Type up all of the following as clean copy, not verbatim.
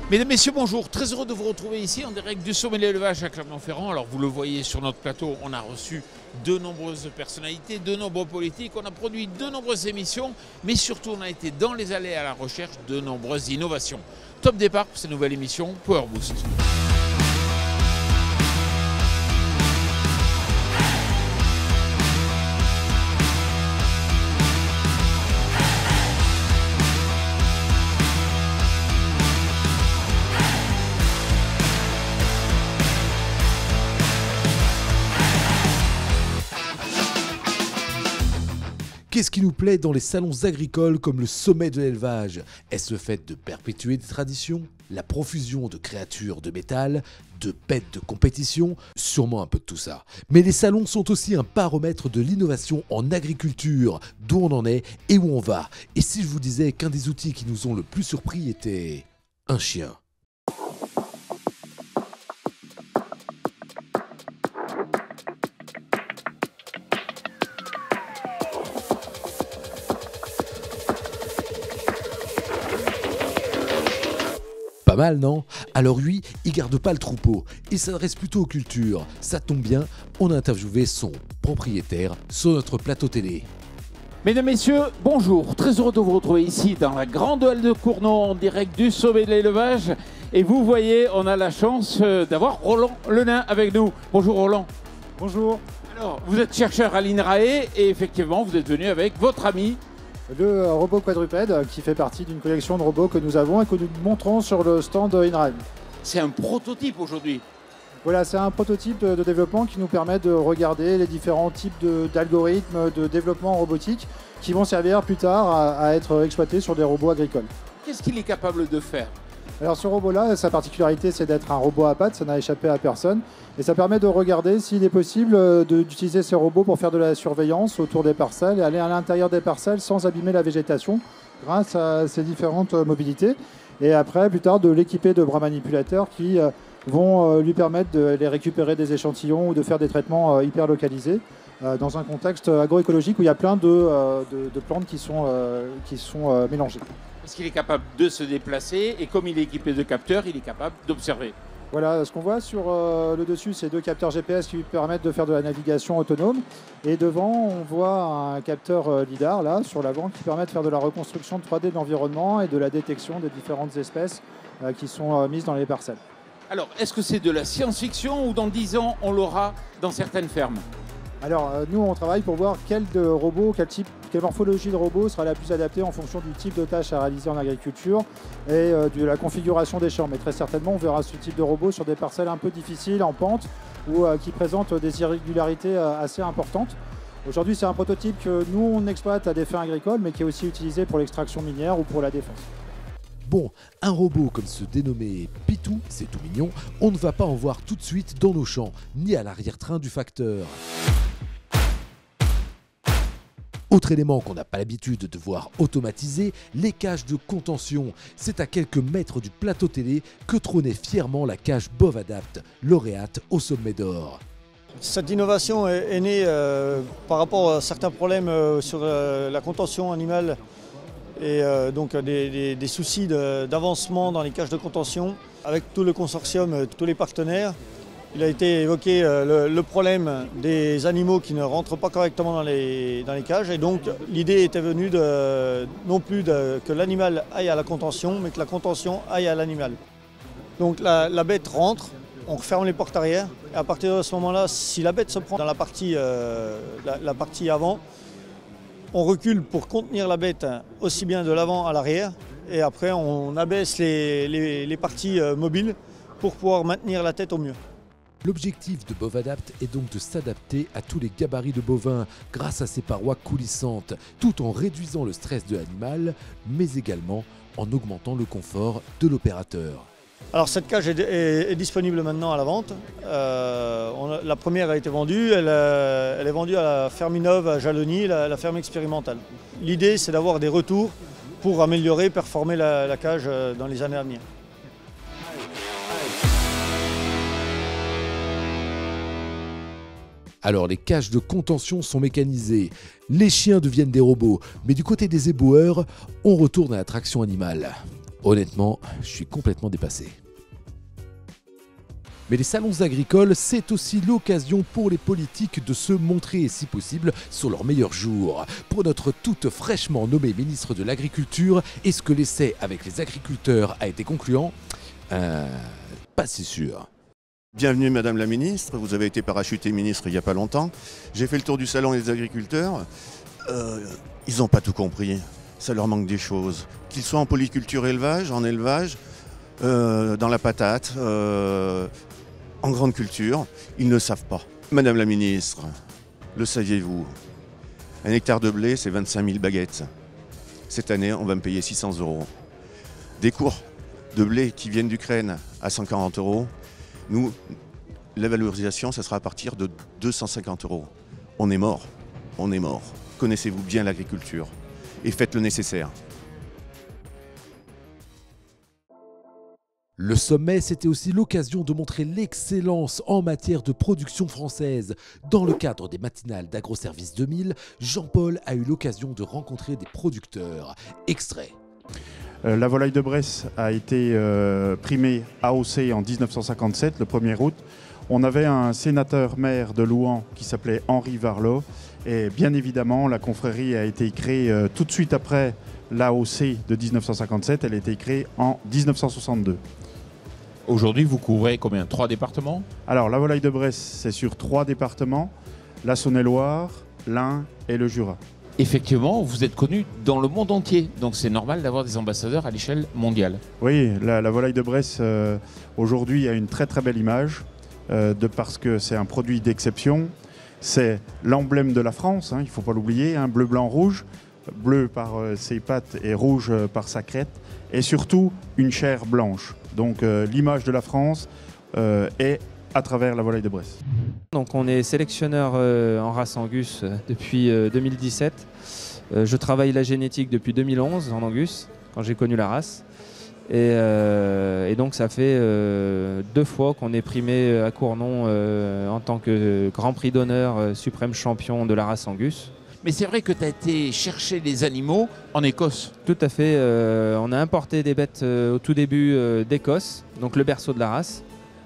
Mesdames, Messieurs, bonjour. Très heureux de vous retrouver ici en direct du sommet de l'élevage à Clermont-Ferrand. Alors vous le voyez sur notre plateau, on a reçu de nombreuses personnalités, de nombreux politiques, on a produit de nombreuses émissions, mais surtout on a été dans les allées à la recherche de nombreuses innovations. Top départ pour cette nouvelle émission Power Boost. Qu'est-ce qui nous plaît dans les salons agricoles comme le sommet de l'élevage? Est-ce le fait de perpétuer des traditions? La profusion de créatures de métal? De bêtes de compétition? Sûrement un peu de tout ça. Mais les salons sont aussi un baromètre de l'innovation en agriculture, d'où on en est et où on va. Et si je vous disais qu'un des outils qui nous ont le plus surpris était un chien? Pas mal, non? Alors lui, il garde pas le troupeau, il s'adresse plutôt aux cultures. Ça tombe bien, on a interviewé son propriétaire sur notre plateau télé. Mesdames, Messieurs, bonjour. Très heureux de vous retrouver ici dans la grande halle de Cournon en direct du sommet de l'élevage. Et vous voyez, on a la chance d'avoir Roland Lenain avec nous. Bonjour Roland. Bonjour. Alors, vous êtes chercheur à l'INRAE et effectivement, vous êtes venu avec votre ami. Le robot quadrupède qui fait partie d'une collection de robots que nous avons et que nous montrons sur le stand INRAE. C'est un prototype aujourd'hui. Voilà, c'est un prototype de développement qui nous permet de regarder les différents types d'algorithmes de développement robotique qui vont servir plus tard à être exploités sur des robots agricoles. Qu'est-ce qu'il est capable de faire? Alors ce robot-là, sa particularité, c'est d'être un robot à pattes, ça n'a échappé à personne. Et ça permet de regarder s'il est possible d'utiliser ces robots pour faire de la surveillance autour des parcelles et aller à l'intérieur des parcelles sans abîmer la végétation grâce à ces différentes mobilités. Et après, plus tard, de l'équiper de bras manipulateurs qui vont lui permettre de les récupérer des échantillons ou de faire des traitements hyper localisés dans un contexte agroécologique où il y a plein de plantes qui sont mélangées. Parce qu'il est capable de se déplacer et comme il est équipé de capteurs, il est capable d'observer. Voilà, ce qu'on voit sur le dessus, c'est deux capteurs GPS qui lui permettent de faire de la navigation autonome. Et devant, on voit un capteur LIDAR, là, sur l'avant, qui permet de faire de la reconstruction 3D de l'environnement et de la détection des différentes espèces qui sont mises dans les parcelles. Alors, est-ce que c'est de la science-fiction ou dans 10 ans, on l'aura dans certaines fermes? Alors, nous, on travaille pour voir quelle morphologie de robot sera la plus adaptée en fonction du type de tâche à réaliser en agriculture et de la configuration des champs. Mais très certainement, on verra ce type de robot sur des parcelles un peu difficiles, en pente, ou qui présentent des irrégularités assez importantes. Aujourd'hui, c'est un prototype que nous, on exploite à des fins agricoles, mais qui est aussi utilisé pour l'extraction minière ou pour la défense. Bon, un robot comme ce dénommé Pitou, c'est tout mignon, on ne va pas en voir tout de suite dans nos champs, ni à l'arrière-train du facteur. Autre élément qu'on n'a pas l'habitude de voir automatisé, les cages de contention. C'est à quelques mètres du plateau télé que trônait fièrement la cage Bovadapt, lauréate au Sommet d'Or. Cette innovation est née par rapport à certains problèmes sur la contention animale et donc des soucis d'avancement dans les cages de contention. Avec tout le consortium, tous les partenaires, il a été évoqué le problème des animaux qui ne rentrent pas correctement dans les cages. Et donc l'idée était venue non plus que l'animal aille à la contention, mais que la contention aille à l'animal. Donc la bête rentre, on referme les portes arrière. Et à partir de ce moment-là, si la bête se prend dans la partie avant, on recule pour contenir la bête aussi bien de l'avant à l'arrière. Et après, on abaisse les parties mobiles pour pouvoir maintenir la tête au mieux. L'objectif de Bovadapt est donc de s'adapter à tous les gabarits de bovins grâce à ses parois coulissantes, tout en réduisant le stress de l'animal, mais également en augmentant le confort de l'opérateur. Alors cette cage est disponible maintenant à la vente. La première a été vendue, elle est vendue à la ferme Innov à Jalony, la ferme expérimentale. L'idée, c'est d'avoir des retours pour améliorer, performer la cage dans les années à venir. Alors les cages de contention sont mécanisées, les chiens deviennent des robots, mais du côté des éboueurs, on retourne à la traction animale. Honnêtement, je suis complètement dépassé. Mais les salons agricoles, c'est aussi l'occasion pour les politiques de se montrer, si possible, sur leur meilleur jour. Pour notre toute fraîchement nommée ministre de l'Agriculture, est-ce que l'essai avec les agriculteurs a été concluant ? Pas si sûr. Bienvenue Madame la Ministre, vous avez été parachutée ministre il n'y a pas longtemps. J'ai fait le tour du salon des agriculteurs. Ils n'ont pas tout compris, ça leur manque des choses. Qu'ils soient en polyculture élevage, en élevage, dans la patate, en grande culture, ils ne savent pas. Madame la Ministre, le saviez-vous? Un hectare de blé, c'est 25 000 baguettes. Cette année, on va me payer 600 €. Des cours de blé qui viennent d'Ukraine à 140 €. Nous, la valorisation, ça sera à partir de 250 €. On est mort. On est mort. Connaissez-vous bien l'agriculture et faites le nécessaire. Le sommet, c'était aussi l'occasion de montrer l'excellence en matière de production française. Dans le cadre des matinales d'Agroservice 2000, Jean-Paul a eu l'occasion de rencontrer des producteurs. Extrait. La volaille de Bresse a été primée AOC en 1957, le 1er août. On avait un sénateur-maire de Louhans qui s'appelait Henri Varlot. Et bien évidemment, la confrérie a été créée tout de suite après l'AOC de 1957. Elle a été créée en 1962. Aujourd'hui, vous couvrez combien? 3 départements? Alors, la volaille de Bresse, c'est sur 3 départements, la Saône-et-Loire, l'Ain et le Jura. Effectivement, vous êtes connu dans le monde entier, donc c'est normal d'avoir des ambassadeurs à l'échelle mondiale. Oui, la volaille de Bresse, aujourd'hui, a une très très belle image, parce que c'est un produit d'exception. C'est l'emblème de la France, il ne faut pas l'oublier, bleu, blanc, rouge, bleu par ses pattes et rouge par sa crête, et surtout une chair blanche. Donc l'image de la France est à travers la volaille de Bresse. Donc on est sélectionneur en race Angus depuis 2017. Je travaille la génétique depuis 2011 en Angus, quand j'ai connu la race. Et donc ça fait 2 fois qu'on est primé à Cournon en tant que Grand Prix d'honneur suprême champion de la race Angus. Mais c'est vrai que tu as été chercher les animaux en Écosse. Tout à fait. On a importé des bêtes au tout début d'Écosse, donc le berceau de la race.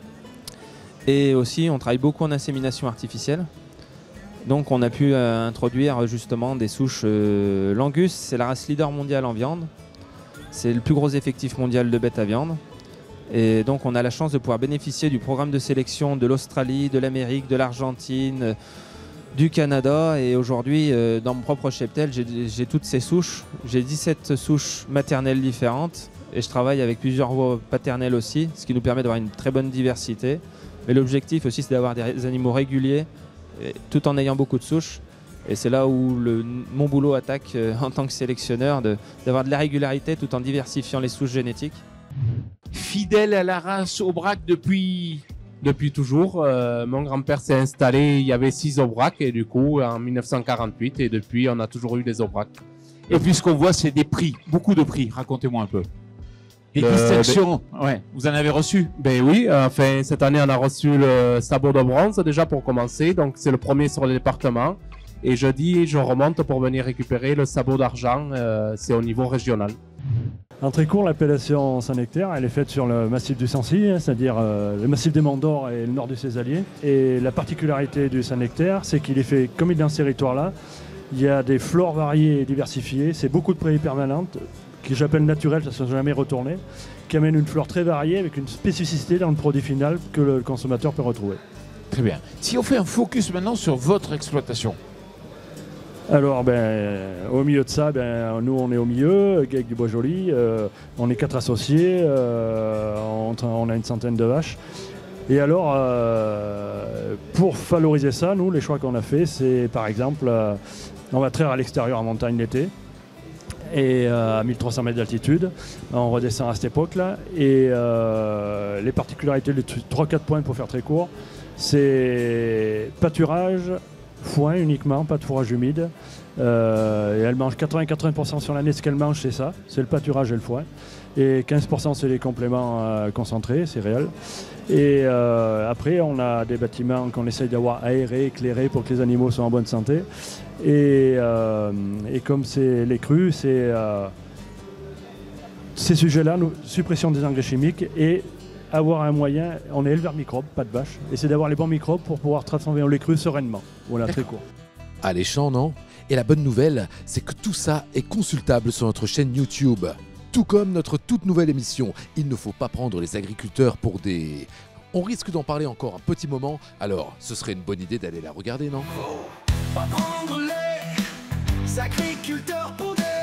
Et aussi, on travaille beaucoup en insémination artificielle. Donc on a pu introduire justement des souches. L'Angus, c'est la race leader mondiale en viande. C'est le plus gros effectif mondial de bêtes à viande. Et donc on a la chance de pouvoir bénéficier du programme de sélection de l'Australie, de l'Amérique, de l'Argentine, du Canada. Et aujourd'hui, dans mon propre cheptel, j'ai toutes ces souches. J'ai 17 souches maternelles différentes. Et je travaille avec plusieurs voies paternelles aussi, ce qui nous permet d'avoir une très bonne diversité. Mais l'objectif aussi, c'est d'avoir des animaux réguliers, tout en ayant beaucoup de souches. Et c'est là où mon boulot attaque en tant que sélectionneur, d'avoir de la régularité tout en diversifiant les souches génétiques. Fidèle à la race Aubrac depuis toujours. Mon grand-père s'est installé, il y avait 6 Aubrac et du coup en 1948 et depuis on a toujours eu des Aubrac. Et puis ce qu'on voit, c'est des prix, beaucoup de prix. Racontez-moi un peu. Des distinctions, ouais, vous en avez reçu? Ben oui, enfin cette année on a reçu le sabot de bronze déjà pour commencer, donc c'est le premier sur le département. Et jeudi, je remonte pour venir récupérer le sabot d'argent, c'est au niveau régional. En très court, l'appellation Saint-Nectaire, elle est faite sur le massif du Sancy, c'est-à-dire le massif des Monts d'Or et le nord du Césalier. Et la particularité du Saint-Nectaire, c'est qu'il est fait, comme il est dans ce territoire-là, il y a des flores variées et diversifiées, c'est beaucoup de prairies permanentes, que j'appelle naturelles, ça ne sont jamais retournées, qui amènent une flore très variée avec une spécificité dans le produit final que le consommateur peut retrouver. Très bien. Si on fait un focus maintenant sur votre exploitation. Alors, au milieu de ça, nous on est au milieu, avec du Bois-Joli, on est 4 associés, on a une centaine de vaches. Et alors, pour valoriser ça, nous, les choix qu'on a fait, c'est par exemple, on va traire à l'extérieur en montagne l'été, et à 1300 mètres d'altitude, on redescend à cette époque-là. Et les particularités, les 3-4 points pour faire très court, c'est pâturage, foin uniquement, pas de fourrage humide. Et elle mange 80% sur l'année, ce qu'elle mange c'est ça, c'est le pâturage et le foin. Et 15% c'est les compléments concentrés, céréales. Et après on a des bâtiments qu'on essaye d'avoir aérés, éclairés pour que les animaux soient en bonne santé. Et comme c'est les crues, c'est ces sujets-là, suppression des engrais chimiques et avoir un moyen, on est éleveur microbes, pas de vache, et c'est d'avoir les bons microbes pour pouvoir transformer en lait cru sereinement. Voilà, très court. Alléchant, non? Et la bonne nouvelle, c'est que tout ça est consultable sur notre chaîne YouTube. Tout comme notre toute nouvelle émission. Il ne faut pas prendre les agriculteurs pour des... On risque d'en parler encore un petit moment, alors ce serait une bonne idée d'aller la regarder, non? Faut pas prendre les agriculteurs pour des...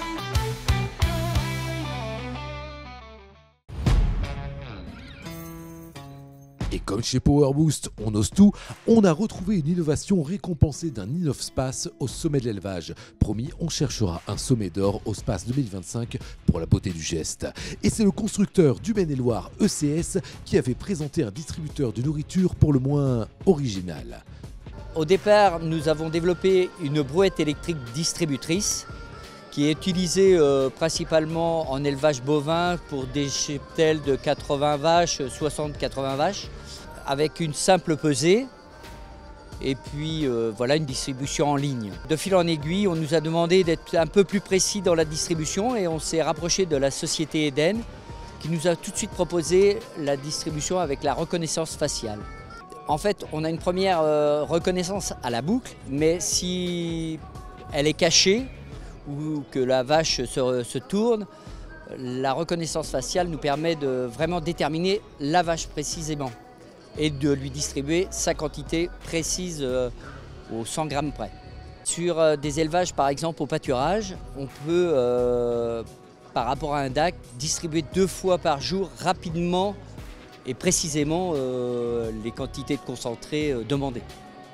Et comme chez Power Boost, on ose tout, on a retrouvé une innovation récompensée d'un InnovSpace au sommet de l'élevage. Promis, on cherchera un sommet d'or au Space 2025 pour la beauté du geste. Et c'est le constructeur du Maine-et-Loire ECS qui avait présenté un distributeur de nourriture pour le moins original. Au départ, nous avons développé une brouette électrique distributrice qui est utilisée principalement en élevage bovin pour des cheptels de 80 vaches, 60-80 vaches, avec une simple pesée et puis voilà une distribution en ligne. De fil en aiguille, on nous a demandé d'être un peu plus précis dans la distribution et on s'est rapproché de la société Eden qui nous a tout de suite proposé la distribution avec la reconnaissance faciale. En fait, on a une première reconnaissance à la boucle, mais si elle est cachée, ou que la vache se tourne, la reconnaissance faciale nous permet de vraiment déterminer la vache précisément et de lui distribuer sa quantité précise aux 100 grammes près. Sur des élevages par exemple au pâturage, on peut par rapport à un DAC distribuer 2 fois par jour rapidement et précisément les quantités de concentré demandées.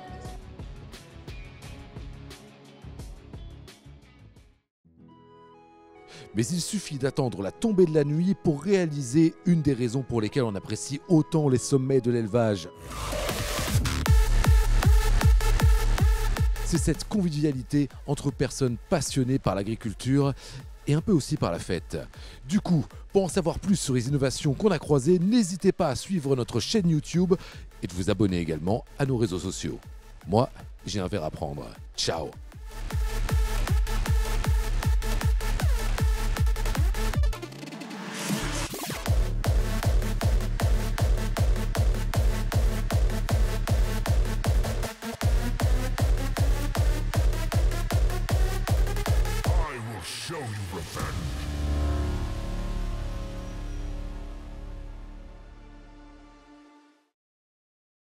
Mais il suffit d'attendre la tombée de la nuit pour réaliser une des raisons pour lesquelles on apprécie autant les sommets de l'élevage. C'est cette convivialité entre personnes passionnées par l'agriculture et un peu aussi par la fête. Du coup, pour en savoir plus sur les innovations qu'on a croisées, n'hésitez pas à suivre notre chaîne YouTube et de vous abonner également à nos réseaux sociaux. Moi, j'ai un verre à prendre. Ciao!